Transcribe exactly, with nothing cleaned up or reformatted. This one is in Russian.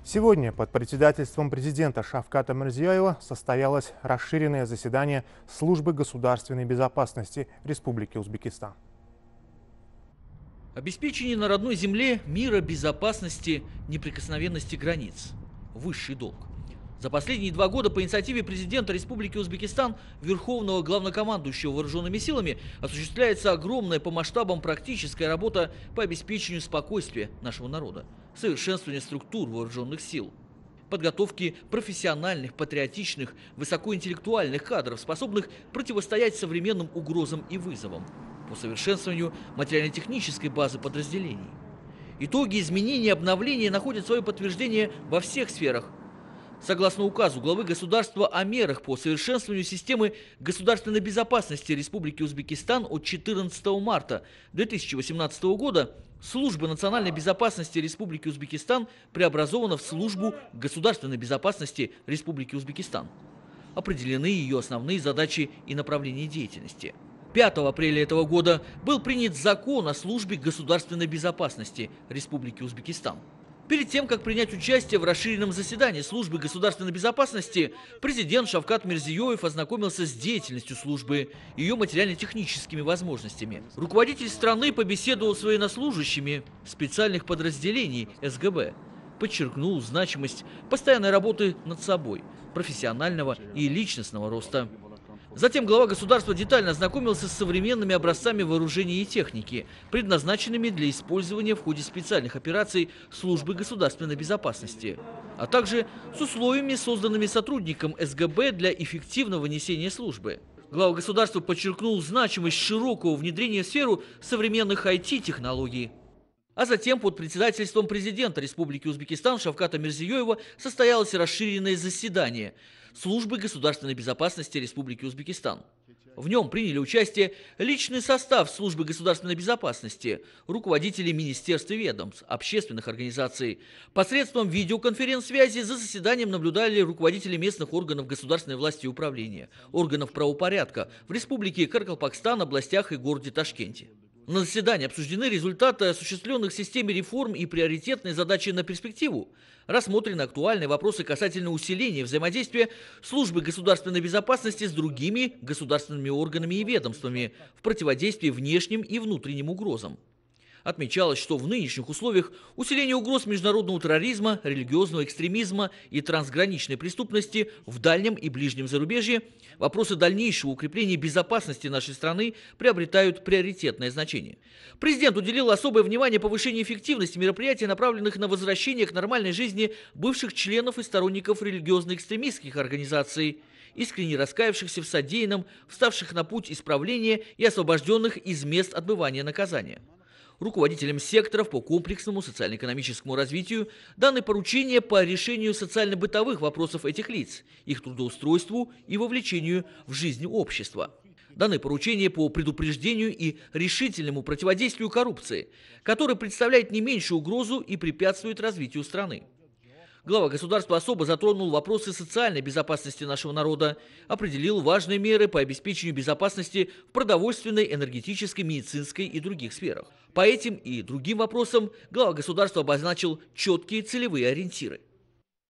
Сегодня под председательством президента Шавката Мирзиёева состоялось расширенное заседание Службы государственной безопасности Республики Узбекистан. Обеспечение на родной земле мира, безопасности, неприкосновенности границ – высший долг. За последние два года по инициативе президента Республики Узбекистан, Верховного Главнокомандующего Вооруженными силами, осуществляется огромная по масштабам практическая работа по обеспечению спокойствия нашего народа, совершенствования структур вооруженных сил, подготовки профессиональных, патриотичных, высокоинтеллектуальных кадров, способных противостоять современным угрозам и вызовам, по совершенствованию материально-технической базы подразделений. Итоги изменений и обновления находят свое подтверждение во всех сферах. Согласно указу главы государства о мерах по совершенствованию системы государственной безопасности Республики Узбекистан от четырнадцатого марта две тысячи восемнадцатого года, Служба национальной безопасности Республики Узбекистан преобразована в Службу государственной безопасности Республики Узбекистан. Определены ее основные задачи и направления деятельности. пятого апреля этого года был принят закон о Службе государственной безопасности Республики Узбекистан. Перед тем, как принять участие в расширенном заседании Службы государственной безопасности, президент Шавкат Мирзиёев ознакомился с деятельностью службы и ее материально-техническими возможностями. Руководитель страны побеседовал с военнослужащими специальных подразделений эс гэ бэ, подчеркнул значимость постоянной работы над собой, профессионального и личностного роста. Затем глава государства детально ознакомился с современными образцами вооружения и техники, предназначенными для использования в ходе специальных операций Службы государственной безопасности, а также с условиями, созданными сотрудником эс гэ бэ для эффективного несения службы. Глава государства подчеркнул значимость широкого внедрения в сферу современных ай ти-технологий. А затем под председательством президента Республики Узбекистан Шавката Мирзиёева состоялось расширенное заседание Службы государственной безопасности Республики Узбекистан. В нем приняли участие личный состав Службы государственной безопасности, руководители министерств и ведомств, общественных организаций. Посредством видеоконференц-связи за заседанием наблюдали руководители местных органов государственной власти и управления, органов правопорядка в Республике Каракалпакстан, областях и городе Ташкенте. На заседании обсуждены результаты осуществленных в системе реформ и приоритетные задачи на перспективу. Рассмотрены актуальные вопросы касательно усиления взаимодействия Службы государственной безопасности с другими государственными органами и ведомствами в противодействии внешним и внутренним угрозам. Отмечалось, что в нынешних условиях усиление угроз международного терроризма, религиозного экстремизма и трансграничной преступности в дальнем и ближнем зарубежье вопросы дальнейшего укрепления безопасности нашей страны приобретают приоритетное значение. Президент уделил особое внимание повышению эффективности мероприятий, направленных на возвращение к нормальной жизни бывших членов и сторонников религиозно-экстремистских организаций, искренне раскаявшихся в содеянном, вставших на путь исправления и освобожденных из мест отбывания наказания. Руководителям секторов по комплексному социально-экономическому развитию даны поручения по решению социально-бытовых вопросов этих лиц, их трудоустройству и вовлечению в жизнь общества. Даны поручения по предупреждению и решительному противодействию коррупции, которая представляет не меньшую угрозу и препятствует развитию страны. Глава государства особо затронул вопросы социальной безопасности нашего народа, определил важные меры по обеспечению безопасности в продовольственной, энергетической, медицинской и других сферах. По этим и другим вопросам глава государства обозначил четкие целевые ориентиры.